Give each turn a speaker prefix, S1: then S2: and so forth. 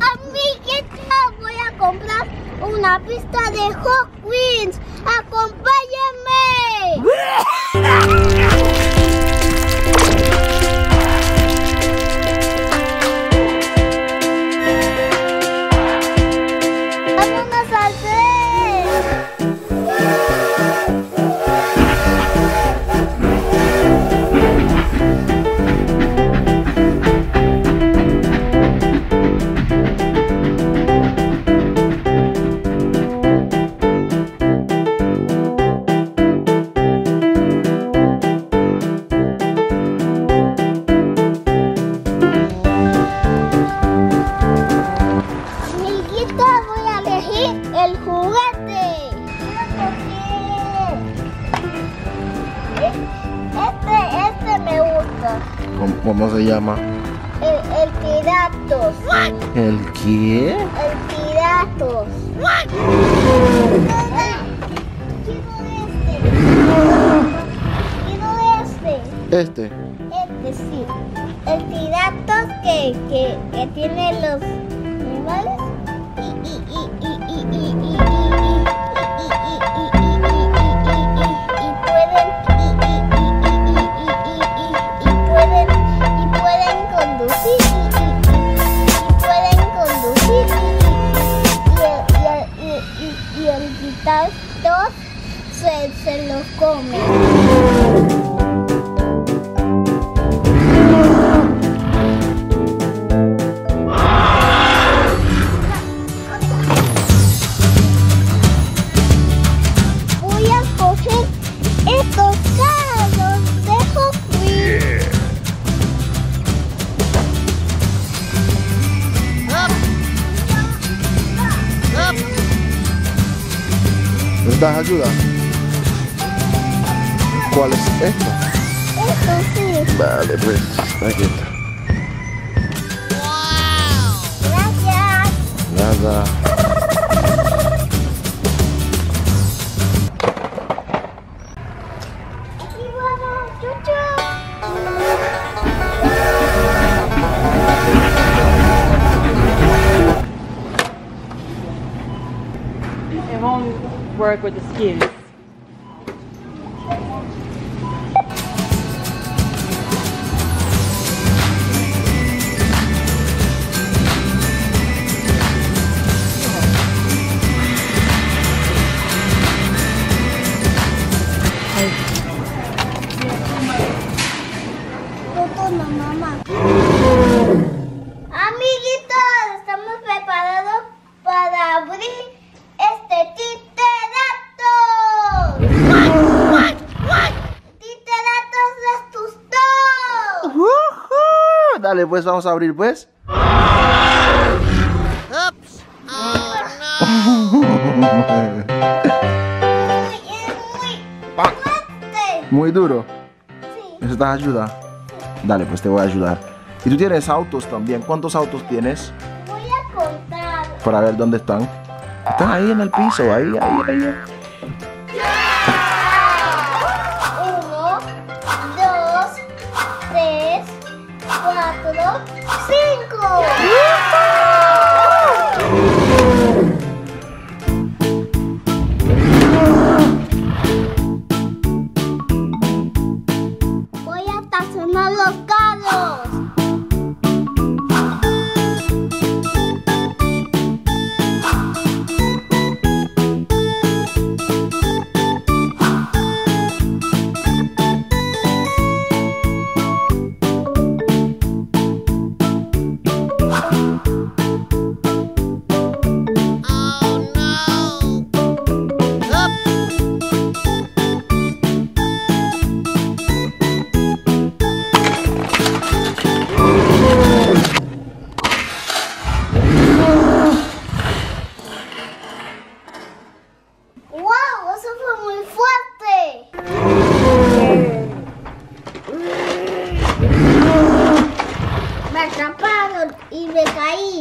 S1: Amiguita, voy a comprar una pista de Hot Wheels. ¡Acompáñenme! ¡Vámonos al tren! El juguete. Este me gusta.
S2: ¿Cómo se llama?
S1: El Tiratos.
S2: ¿El qué?
S1: El Tiratos. Quiero este.
S2: Este.
S1: Este sí. El Tiratos que tiene los animales. Y el quitar dos se los come. Voy a coger estos carros de Hot Wheels.
S2: ¿Necesitas ayuda? ¿Cuál es esto?
S1: Esto sí.
S2: Vale, pues aquí está.
S1: Gracias.
S2: Nada.
S1: Aquí vamos, chuchu.
S3: It won't work with the skins.
S1: No, mamá. Amiguitos, estamos preparados para abrir este Titeratos. Titeratos asustó.
S2: Dale, pues vamos a abrir, pues.
S4: Oops. Oh no.
S1: Es muy fuerte.
S2: Muy duro.
S1: Sí.
S2: ¿Necesitas ayuda? Dale, pues te voy a ayudar. Y tú tienes autos también. ¿Cuántos autos tienes?
S1: Voy a contar.
S2: Para ver dónde están. Están ahí en el piso, ahí.
S1: 1, 2, 3, 4, 5. Voy a estacionar los carros. me atraparon y me caí.